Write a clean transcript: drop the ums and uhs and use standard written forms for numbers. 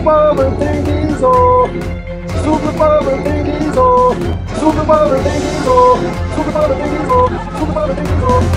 Bubble Thingy so. Super Bubble Thingy so. Super Bubble Thingy so. Super Bubble Thingy so. Super Bubble Thingy so.